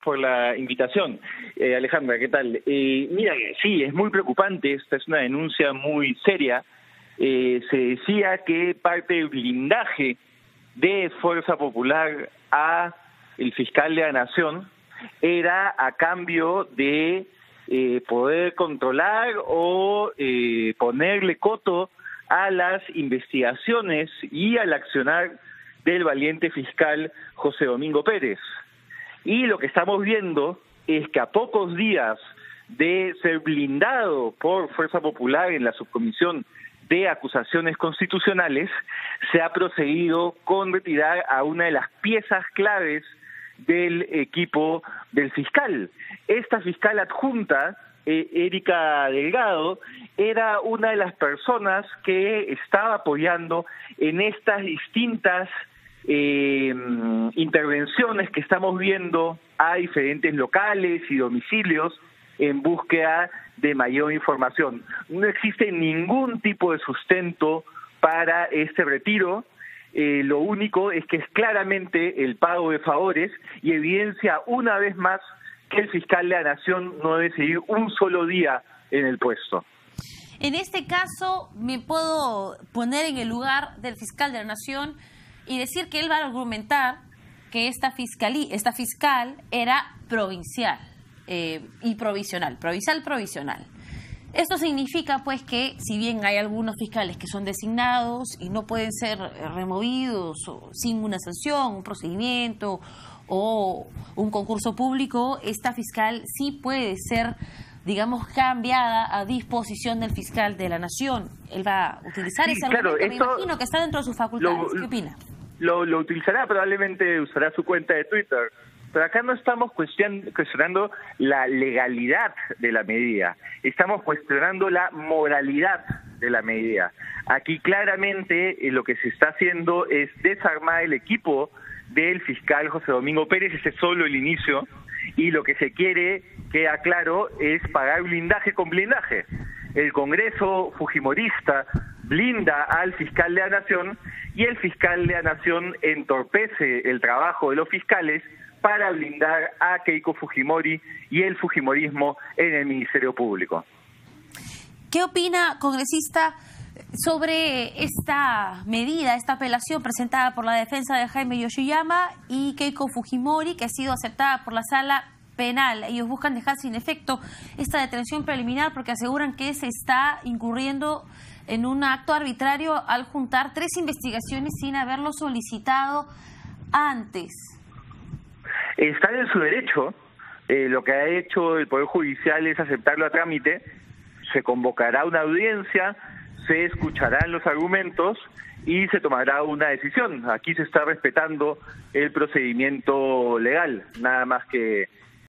por la invitación. Alejandra, ¿qué tal? Mira, sí, es muy preocupante, esta es una denuncia muy seria. Se decía que parte del blindaje de Fuerza Popular a el fiscal de la Nación era a cambio de poder controlar o ponerle coto a las investigaciones y al accionar del valiente fiscal José Domingo Pérez. Y lo que estamos viendo es que a pocos días de ser blindado por Fuerza Popular en la subcomisión de acusaciones constitucionales, se ha procedido con retirar a una de las piezas claves del equipo del fiscal. Esta fiscal adjunta, Erika Delgado, era una de las personas que estaba apoyando en estas distintas intervenciones que estamos viendo a diferentes locales y domicilios en búsqueda de mayor información. No existe ningún tipo de sustento para este retiro. Lo único es que es claramente el pago de favores y evidencia una vez más que el fiscal de la Nación no debe seguir un solo día en el puesto. En este caso, me puedo poner en el lugar del fiscal de la Nación y decir que él va a argumentar que esta fiscal era provincial y provisional. Esto significa pues que si bien hay algunos fiscales que son designados y no pueden ser removidos sin una sanción, un procedimiento o un concurso público, esta fiscal sí puede ser, digamos, cambiada a disposición del fiscal de la Nación. Él va a utilizar ese argumento, me imagino que está dentro de sus facultades. ¿Qué opina? Lo utilizará, probablemente usará su cuenta de Twitter. Pero acá no estamos cuestionando la legalidad de la medida, estamos cuestionando la moralidad de la medida. Aquí claramente lo que se está haciendo es desarmar el equipo del fiscal José Domingo Pérez, ese es solo el inicio, y lo que se quiere, queda claro, es pagar blindaje con blindaje. El Congreso fujimorista blinda al fiscal de la Nación y el fiscal de la Nación entorpece el trabajo de los fiscales para blindar a Keiko Fujimori y el fujimorismo en el Ministerio Público. ¿Qué opina, congresista, sobre esta medida, esta apelación presentada por la defensa de Jaime Yoshiyama y Keiko Fujimori, que ha sido aceptada por la Sala Penal? Ellos buscan dejar sin efecto esta detención preliminar porque aseguran que se está incurriendo en un acto arbitrario al juntar 3 investigaciones sin haberlo solicitado antes. Están en su derecho. Lo que ha hecho el Poder Judicial es aceptarlo a trámite. Se convocará una audiencia, se escucharán los argumentos y se tomará una decisión. Aquí se está respetando el procedimiento legal, nada más que